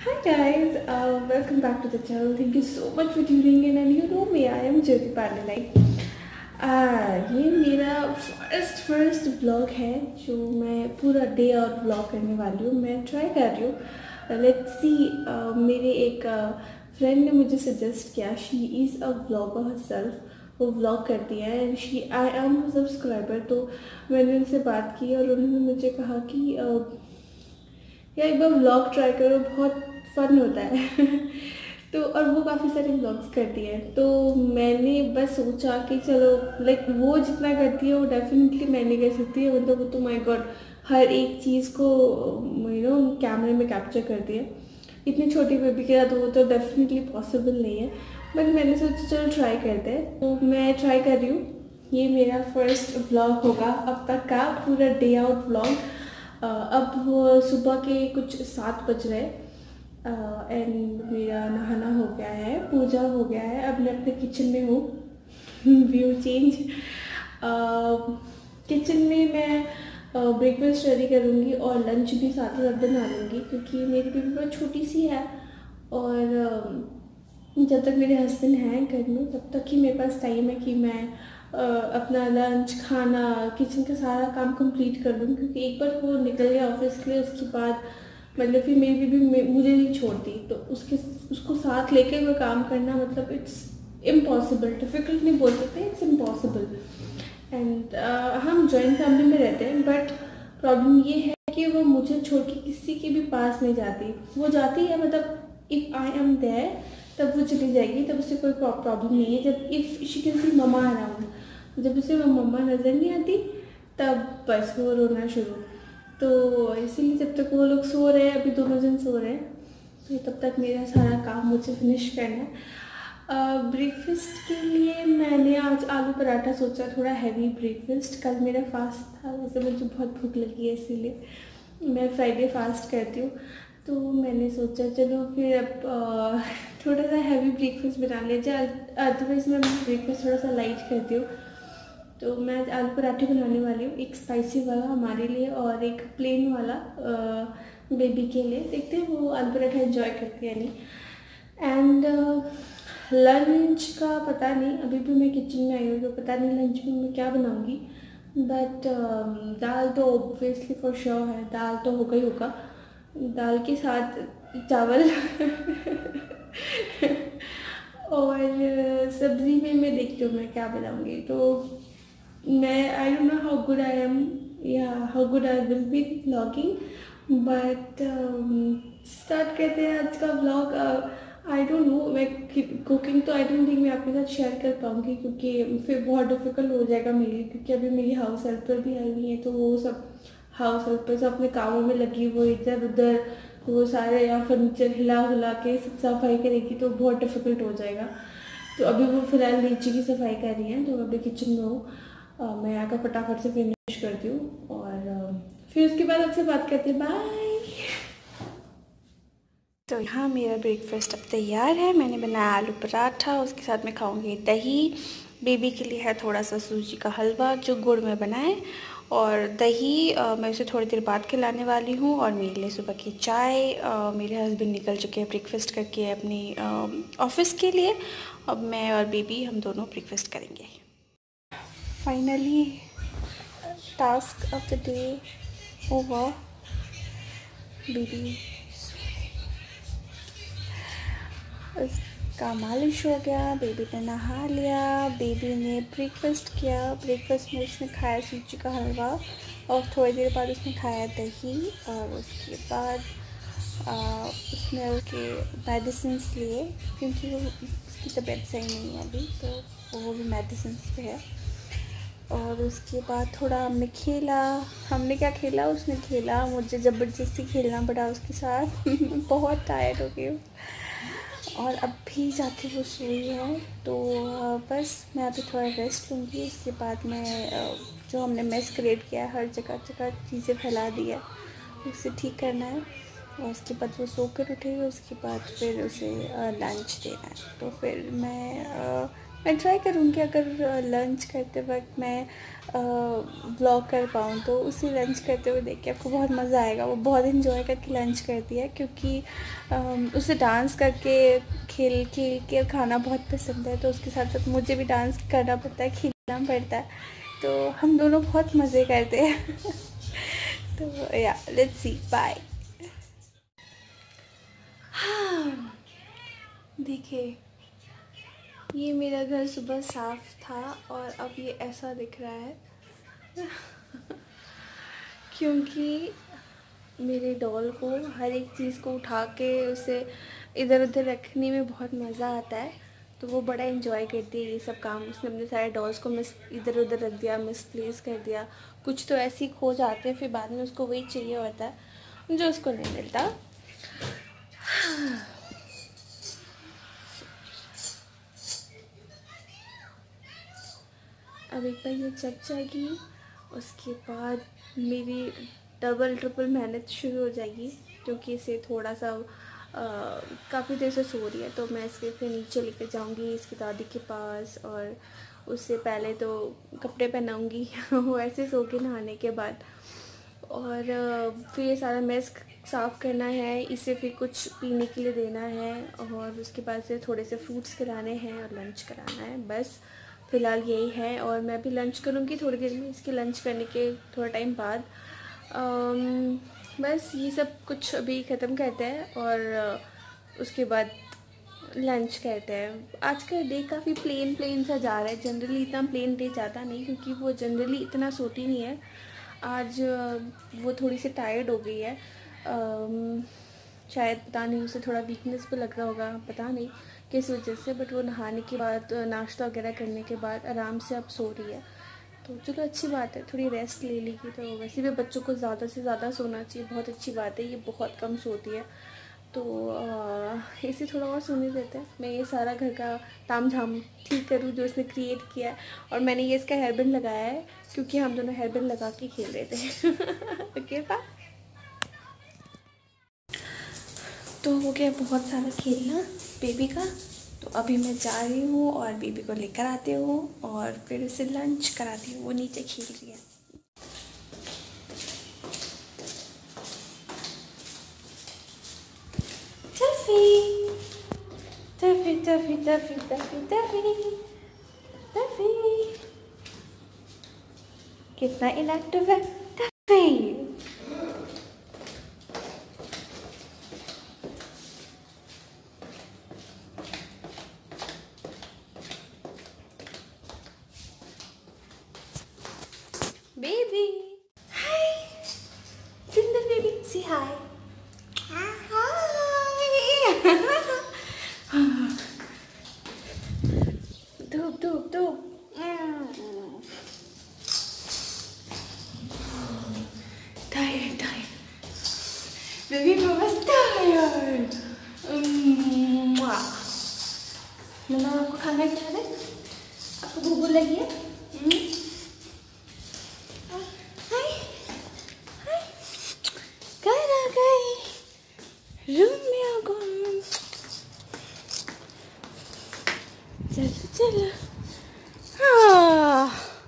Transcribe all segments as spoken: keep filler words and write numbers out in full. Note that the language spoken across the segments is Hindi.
Hi guys, uh, welcome back to the channel. Thank you so much for tuning in, and you know me, I am JYOTI Pandeey. uh, ये मेरा फर्स्ट फर्स्ट ब्लॉग है जो मैं पूरा डे आउट ब्लॉग करने वाली हूँ. मैं ट्राई कर रही हूँ. Let's see. मेरे एक फ्रेंड uh, ने मुझे सजेस्ट किया. She is a vlogger herself. वो व्लॉग करती है and she I am subscriber. तो मैंने उनसे बात की और उन्होंने मुझे कहा कि uh, या एक बार व्लॉग ट्राई करो, बहुत फन होता है. तो और वो काफ़ी सारे व्लॉग्स करती है. तो मैंने बस सोचा कि चलो लाइक वो जितना करती है वो डेफिनेटली मैं नहीं कर सकती है. मतलब वो तो माय गॉड हर एक चीज़ को यू नो कैमरे में कैप्चर करती है. इतनी छोटी बेबी के साथ वो तो डेफिनेटली पॉसिबल नहीं है. बट मैंने सोचा चलो ट्राई करते हैं. तो मैं ट्राई कर रही हूँ. ये मेरा फर्स्ट व्लॉग होगा अब तक का, पूरा डे आउट व्लॉग. अब सुबह के कुछ सात बज रहे एंड uh, मेरा नहाना हो गया है, पूजा हो गया है. अब मैं अपने किचन में हूँ. View change. किचन में मैं ब्रेकफास्ट रेडी करूँगी और लंच भी साथ ही साथ बना लूँगी क्योंकि मेरी बेबी बहुत छोटी सी है. और uh, जब तक मेरे हस्बैंड हैं घर में तब तक ही मेरे पास टाइम है कि मैं Uh, अपना लंच खाना किचन का सारा काम कंप्लीट कर दूँ. क्योंकि एक बार वो निकल गया ऑफिस के लिए उसके बाद मतलब फिर मेरी बेबी मुझे नहीं छोड़ती. तो उसके उसको साथ लेके वो काम करना मतलब इट्स इम्पॉसिबल. डिफ़िकल्ट नहीं बोल सकते, इट्स इम्पॉसिबल. एंड हम जॉइंट फैमिली में रहते हैं बट प्रॉब्लम ये है कि वो मुझे छोड़ के किसी के भी पास नहीं जाती. वो जाती है मतलब इफ़ आई एम देयर तब वो चली जाएगी, तब उससे कोई प्रॉब्लम नहीं है. जब if she can see mama around, जब उसे वो मम्मा नज़र नहीं आती तब बस वो रोना शुरू. तो इसीलिए जब तक वो लोग सो रहे हैं, अभी दोनों जन सो रहे हैं, तो तब तक मेरा सारा काम मुझे फिनिश करना है. ब्रेकफास्ट के लिए मैंने आज आलू पराठा सोचा, थोड़ा हैवी ब्रेकफास्ट. कल मेरा फास्ट था, वैसे मुझे बहुत भूख लगी है इसीलिए मैं फ्राइडे फास्ट करती हूँ. तो मैंने सोचा चलो फिर अब थोड़ा सा हैवी ब्रेकफास्ट बना लिया जाए. अदरवाइज़ मैं ब्रेकफास्ट थोड़ा सा लाइट करती हूँ. तो मैं आज आलू पराठे बनाने वाली हूँ, एक स्पाइसी वाला हमारे लिए और एक प्लेन वाला बेबी के लिए. देखते हैं वो आलू पराठा एंजॉय करती है नहीं. एंड लंच का पता नहीं, अभी भी मैं किचन में आई हूँ तो पता नहीं लंच में मैं क्या बनाऊँगी. बट uh, दाल तो ऑब्वियसली फॉर श्योर है, दाल तो होगा ही होगा. दाल के साथ चावल और सब्ज़ी में मैं देखती हूँ मैं क्या बनाऊँगी. तो मैं I don't know how good I am या how good I will be vlogging. But start करते हैं आज का व्लॉग. आई डोंट नो मैं कुकिंग तो आई डोंट थिंक मैं आपके साथ शेयर कर पाऊँगी क्योंकि फिर बहुत डिफ़िकल्ट हो जाएगा मेरे लिए. क्योंकि अभी मेरी हाउस हेल्पर भी आई हुई है तो वो सब हाउस हेल्पर सब अपने कामों में लगी, वो इधर उधर वो सारे या फर्नीचर हिला हुला के सब सफाई करेगी तो बहुत डिफ़िकल्ट हो जाएगा. तो अभी वो फ़िलहाल नीचे की सफाई कर रही हैं तो अभी किचन में हूँ. Uh, मैं आकर फटाफट से फिनिश करती हूँ और uh, फिर उसके बाद आपसे बात करते हैं. बाय. तो यहाँ मेरा ब्रेकफास्ट अब तैयार है. मैंने बनाया आलू पराठा, उसके साथ में खाऊंगी दही. बेबी के लिए है थोड़ा सा सूजी का हलवा जो गुड़ में बनाए और दही uh, मैं उसे थोड़ी देर बाद खिलाने वाली हूँ. और मेरे लिए सुबह की चाय. uh, मेरे हस्बैंड निकल चुके हैं ब्रेकफास्ट करके अपनी ऑफिस uh, के लिए. अब मैं और बेबी हम दोनों ब्रेकफास्ट करेंगे. Finally, task of the day over. Baby उसका मालिश हो गया, बेबी ने नहा लिया, बेबी ने ब्रेकफास्ट किया. ब्रेकफास्ट में उसने खाया सूजी का हलवा और थोड़ी देर बाद उसने खाया दही. और उसके बाद आ, उसने उसके मेडिसिन लिए क्योंकि वो उसकी तबीयत सही नहीं है अभी तो वो भी मेडिसिन पे है. और उसके बाद थोड़ा हमने खेला. हमने क्या खेला, उसने खेला. मुझे ज़बरदस्ती खेलना पड़ा उसके साथ. बहुत टायर्ड हो गई हूँ और अब भी जाके वो सोई है. तो बस मैं अभी थोड़ा रेस्ट लूँगी. उसके बाद मैं जो हमने मेस क्रिएट किया है, हर जगह जगह चीज़ें फैला दी है, उसे ठीक करना है. और उसके बाद वो सो कर उठेगी. उसके बाद फिर उसे लंच देना है. तो फिर मैं मैं ट्राई करूँगी अगर लंच करते वक्त मैं व्लॉग कर पाऊँ तो उसी लंच करते हुए देख के आपको बहुत मज़ा आएगा। वो बहुत इन्जॉय करके लंच करती है क्योंकि उसे डांस करके खेल खेल के खाना बहुत पसंद है, तो उसके साथ साथ मुझे भी डांस करना पड़ता है, खेलना पड़ता है, तो हम दोनों बहुत मज़े करते हैं। तो या लेट्स सी, बाय। हाँ देखिए, ये मेरा घर सुबह साफ़ था और अब ये ऐसा दिख रहा है क्योंकि मेरे डॉल को हर एक चीज़ को उठा के उसे इधर उधर रखने में बहुत मज़ा आता है, तो वो बड़ा एंजॉय करती है ये सब काम। उसने अपने सारे डॉल्स को मिस इधर उधर रख दिया, मिसप्लेस कर दिया। कुछ तो ऐसे ही खो जाते हैं, फिर बाद में उसको वही चाहिए होता है जो उसको नहीं मिलता। अब एक बार ये जग जाएगी, उसके बाद मेरी डबल ट्रिपल मेहनत शुरू हो जाएगी, क्योंकि इसे थोड़ा सा काफ़ी देर से सो रही है, तो मैं इसके फिर नीचे लेकर जाऊंगी इसकी दादी के पास, और उससे पहले तो कपड़े पहनाऊंगी वो ऐसे सो के नहाने के बाद, और फिर ये सारा मेस साफ़ करना है, इसे फिर कुछ पीने के लिए देना है, और उसके बाद से थोड़े से फ्रूट्स खिलाने हैं और लंच कराना है। बस फ़िलहाल यही है, और मैं भी लंच करूँगी थोड़ी देर में, इसके लंच करने के थोड़ा टाइम बाद। आम, बस ये सब कुछ अभी ख़त्म करते हैं और उसके बाद लंच करते हैं। आज का डे काफ़ी प्लेन प्लेन सा जा रहा है। जनरली इतना प्लेन डे जाता नहीं, क्योंकि वो जनरली इतना सोती नहीं है। आज वो थोड़ी सी टायर्ड हो गई है, आम, शायद पता नहीं उसे थोड़ा वीकनेस भी लग रहा होगा, पता नहीं किस वजह से, बट वो नहाने के बाद नाश्ता वगैरह करने के बाद आराम से अब सो रही है। तो चलो अच्छी बात है, थोड़ी रेस्ट ले लेगी। तो वैसे भी बच्चों को ज़्यादा से ज़्यादा सोना चाहिए, बहुत अच्छी बात है। ये बहुत कम सोती है, तो इसे थोड़ा और सोने देते हैं। मैं ये सारा घर का ताम झाम ठीक करूँ जो इसने क्रिएट किया है, और मैंने ये इसका हेयर बैंड लगाया है क्योंकि हम दोनों हेयर बैंड लगा के खेल रहे थे। ओके पा, तो हो गया बहुत सारा खेलना बेबी का। तो अभी मैं जा रही हूँ और बेबी को लेकर आती हूँ और फिर उसे लंच कराती हूँ। वो नीचे खेल रही है। Tuffy Tuffy Tuffy Tuffy Tuffy Tuffy Tuffy, कितना इनएक्टिव है Tuffy. Baby, hi, Cinder baby, say hi. Hi. धूप धूप धूप. Tired, tired. Baby, mama's tired. मम्मा आपको खाना क्या है? आपको भूख लगी है? रूम में आ गई। चलो चलो। हाँ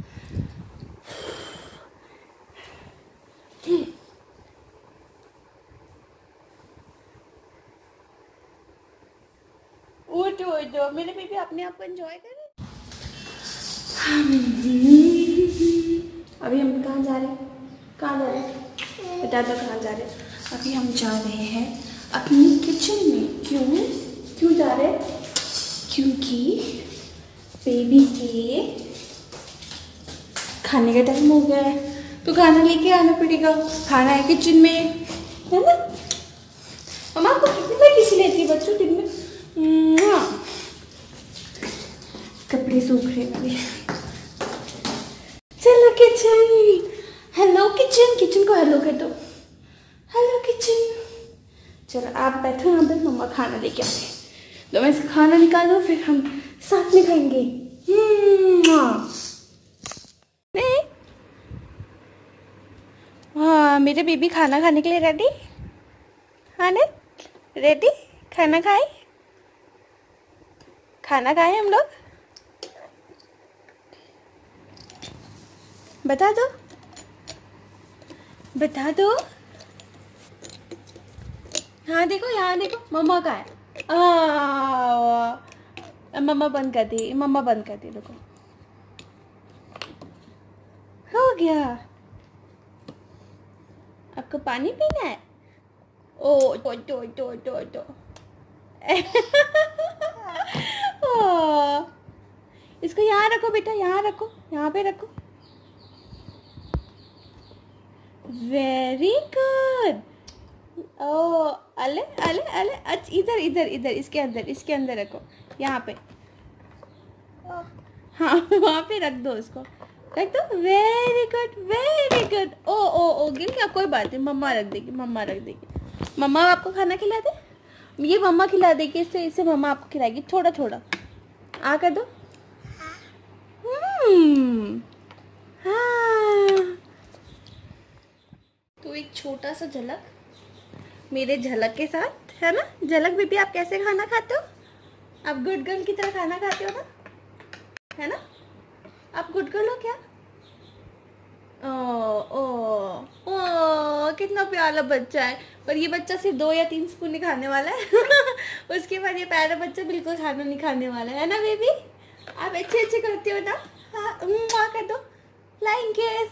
उठ उठ, मेरे बेबी अपने आप को एंजॉय कर रहे। अभी हम कहाँ जा रहे हैं? कहाँ जा रहे हैं बता दो, कहाँ जा रहे हैं? अभी हम जा रहे हैं अपनी किचन में। क्यों क्यों जा रहे हैं? क्योंकि बेबी के खाने का टाइम हो गया है, तो खाना लेके आना पड़ेगा। खाना है किचन में, है ना? मम्मा आपको कितनी बार किसी लेती है बच्चों दिन में? कपड़े सूख रहे हैं। चलो किचन। हेलो किचन, किचन को हेलो कर दो। Hello kitchen. चलो आप बैठो यहाँ पे, मम्मा खाना लेके आते। तो मैं इसका खाना निकालूँ, फिर हम साथ में खाएंगे। नहीं, हाँ मेरे बेबी खाना खाने के लिए रेडी। हाँ ना, रेडी? खाना खाए, खाना खाए हम लोग। बता दो, बता दो। हाँ देखो, यहाँ देखो, मम्मा का है। आ, मम्मा बंद कर दी, मम्मा बंद कर दी। देखो हो गया। आपको पानी पीना है? ओ तो तो तो तो तो ओ, इसको यहाँ रखो बेटा, यहाँ रखो, यहाँ पे रखो। Very good. ओ अले अले अले, अच्छा इधर इधर इधर, इसके अंदर, इसके अंदर रखो, यहाँ पे। हाँ वहाँ पे रख दो उसको, रख दो। Very good, very good. ओ ओ ओ गिर क्या, कोई बात नहीं, मम्मा रख देगी, मम्मा रख देगी। मम्मा आपको खाना खिला दे? ये मम्मा खिला देगी, इससे इससे मम्मा आपको खिलाएगी, थोड़ा थोड़ा। आ कर दो। हम्म, हाँ। तो एक छोटा सा झलक मेरे झलक के साथ, है ना? झलक बेबी, आप कैसे खाना खाते हो? आप गुड गर्ल की तरह खाना खाते हो ना, है ना? आप गुड गर्ल हो क्या? ओ ओ ओ, कितना प्यारा बच्चा है। पर ये बच्चा सिर्फ दो या तीन स्पून ही खाने वाला है उसके बाद ये प्यारा बच्चा बिल्कुल खाना नहीं खाने वाला है ना बेबी? आप अच्छे अच्छे करते हो ना? हाँ, मुम्मा कर दो, फ्लाइंग किस।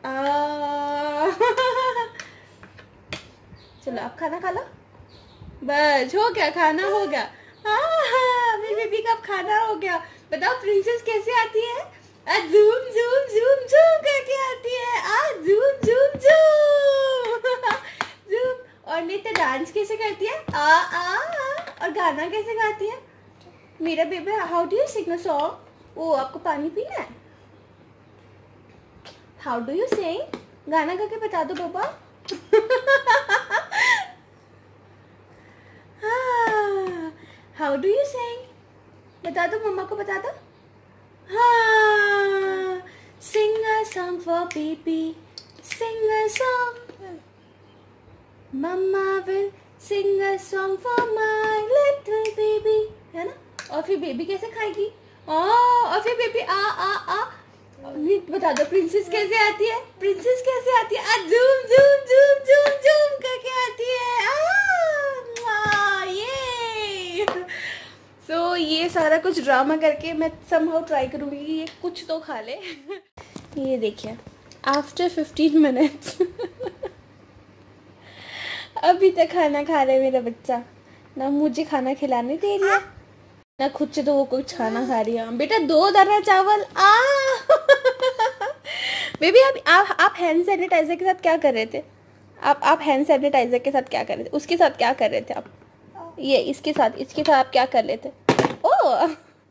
चलो आप खाना खा लो, बस हो गया, खाना हो गया। हाँ मेरी बेबी का अब खाना हो गया। बताओ प्रिंसेस कैसे आती है? आ जूम जूम जूम जूम करके आती है। आ जूम जूम जूम जूम। और नहीं तो डांस कैसे करती है? आ आ आ। और गाना कैसे गाती है मेरा baby? How do you sing a song? ओ आपको पानी पीना है? How do you sing? गाना गा के बता दो पापा। How do you sing? बता दो, मम्मा को बता दो। हाँ, sing a song for baby, sing a song. Mama will sing a song for my little baby, है ना? और फिर बेबी कैसे खाएगी? आ, और फिर बेबी आ आ आ। बता दो प्रिंसेस कैसे आती है? प्रिंसेस कैसे आती है? आ zoom zoom zoom zoom zoom करके आती है। आ, ये सो so, ये सारा कुछ ड्रामा करके मैं समहाउ ट्राई करूँगी कि ये कुछ तो खा ले। ये देखिए, आफ्टर फिफ्टीन मिनट्स अभी तक खाना खा रहा है मेरा बच्चा। ना मुझे खाना खिलाने दे रही है, ना खुद से तो वो कुछ खाना खा रही है। बेटा दो दाना चावल। आ बेबी आप आप आप हैंड सैनिटाइजर के साथ क्या कर रहे थे? आप आप हैंड सैनिटाइजर के साथ क्या कर रहे थे? उसके साथ क्या कर रहे थे आप? ये इसके साथ, इसके साथ आप क्या कर रहे थे? ओ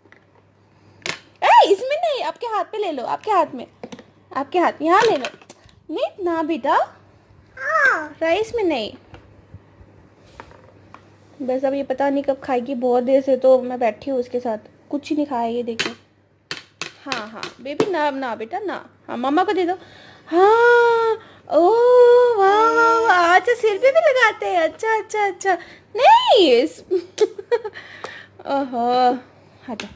ए, इसमें नहीं, आपके हाथ पे ले लो, आपके हाथ में, आपके हाथ यहाँ ले लो। नहीं ना बेटा, राइस में नहीं। बस अब ये पता नहीं कब खाएगी, बहुत देर से तो मैं बैठी हूँ उसके साथ, कुछ ही नहीं खाया। ये देखिए। हाँ हाँ बेबी, ना ना बेटा ना। हाँ मम्मा को दे दो। हाँ ओ वाह वाह वाह, अच्छा सिर पे भी लगाते हैं। अच्छा अच्छा अच्छा, नहीं ओहो हटो।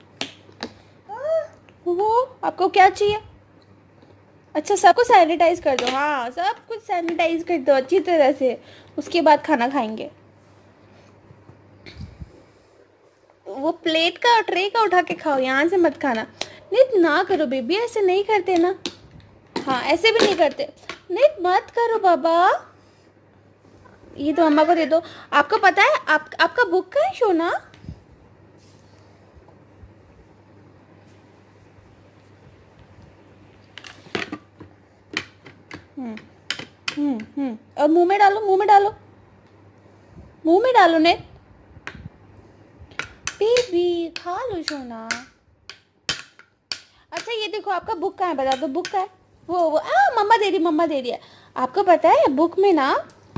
वो आपको क्या चाहिए? अच्छा सबको सैनिटाइज कर दो। हाँ सब कुछ सैनिटाइज कर दो अच्छी तरह से, उसके बाद खाना खाएंगे। वो प्लेट का ट्रे का उठा के खाओ, यहाँ से मत खाना। नहीं ना करो बेबी, ऐसे नहीं करते ना। हाँ ऐसे भी नहीं करते। नहीं मत करो बाबा। ये तो अम्मा को दे दो। आपको पता है आप, आपका बुक का है शोना? हम्म हम्म हम्म और मुंह में डालो, मुंह में डालो, मुंह में डालो। ने बेबी खा लो शोना। अच्छा ये देखो, आपका बुक कहाँ है? बता दो बुक का है। वो वो आ मम्मा दे रही, मम्मा दे रही है। आपको पता है बुक में ना,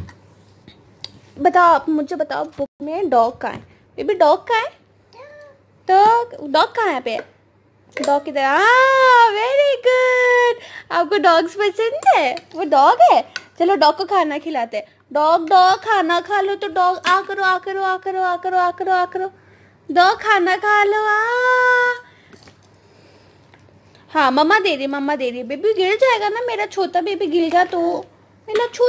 बताओ आप मुझे बताओ, बुक में डॉग कहाँ है? बेबी डॉग कहाँ है? तो डॉग कहाँ है पे? डॉग किधर? हाँ वेरी गुड, आपको डॉग्स पसंद है? वो डॉग है। चलो डॉग को खाना खिलाते हैं। डॉग डॉग खाना खा लो। तो डॉग आ करो आ करो आ करो आ करो आ करो आ करो। डॉग खाना खा लो। आ हाँ मम्मा दे रही, मम्मा दे रही। बेबी गिर जाएगा ना, मेरा छोटा बेबी गिर गया तो, मेरा छोटा।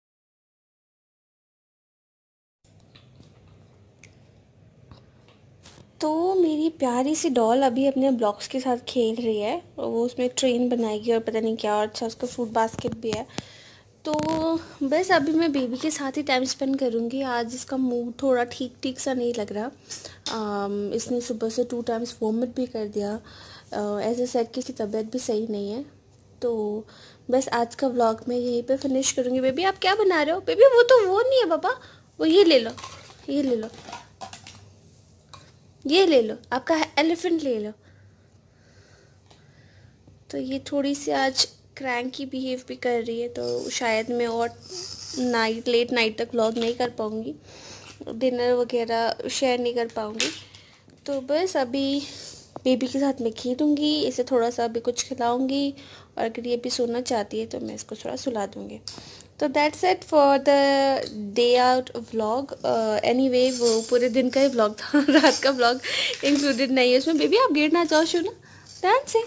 तो मेरी प्यारी सी डॉल अभी अपने ब्लॉक्स के साथ खेल रही है, वो उसमें ट्रेन बनाएगी और पता नहीं क्या, और अच्छा उसका फ्रूट बास्केट भी है। तो बस अभी मैं बेबी के साथ ही टाइम स्पेंड करूँगी। आज इसका मूड थोड़ा ठीक ठीक सा नहीं लग रहा। um, इसने सुबह से टू टाइम्स वॉमिट भी कर दिया। एज ए सेड कि इसकी तबीयत भी सही नहीं है। तो बस आज का व्लॉग मैं यहीं पे फिनिश करूँगी। बेबी आप क्या बना रहे हो? बेबी वो तो वो नहीं है पापा, वो ये ले लो, ये ले लो, ये ले लो, आपका एलिफेंट ले लो। तो ये थोड़ी सी आज क्रैंकी बिहेव भी कर रही है, तो शायद मैं और नाइट लेट नाइट तक व्लॉग नहीं कर पाऊँगी, डिनर वगैरह शेयर नहीं कर पाऊँगी। तो बस अभी बेबी के साथ मैं खेलूँगी, इसे थोड़ा सा अभी कुछ खिलाऊँगी, और अगर ये भी सोना चाहती है तो मैं इसको थोड़ा सुला दूँगी। तो that's it for the day out vlog. Anyway वो पूरे दिन का ही व्लॉग था, रात का व्लॉग इंक्लूडेड नहीं है उसमें। बेबी आप गिरना चाहो शो ना, डांसिंग।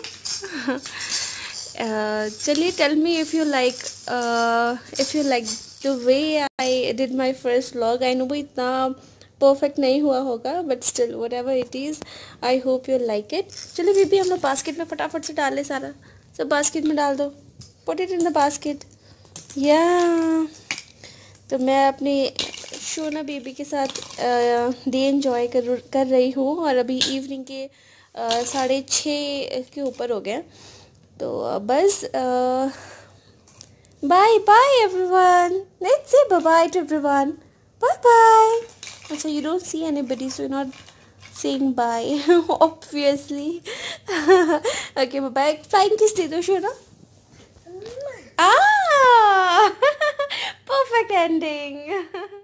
चलिए tell me if you like if you like the way I did my first vlog. I know वो इतना परफेक्ट नहीं हुआ होगा, but still whatever it is, I hope you like it. चलिए बेबी हम लोग बास्केट में फटाफट से डाल लें, सारा सब बास्केट में डाल दो, put it in the basket. या तो मैं अपनी शोना बेबी के साथ डे एंजॉय कर कर रही हूँ, और अभी इवनिंग के साढ़े छः के ऊपर हो गए। तो बस bye bye everyone, let's say bye bye to everyone, bye bye. अच्छा you don't see anybody so you not saying bye obviously. Okay bye bye, flying kiss दे दो शोना। Ah, perfect ending.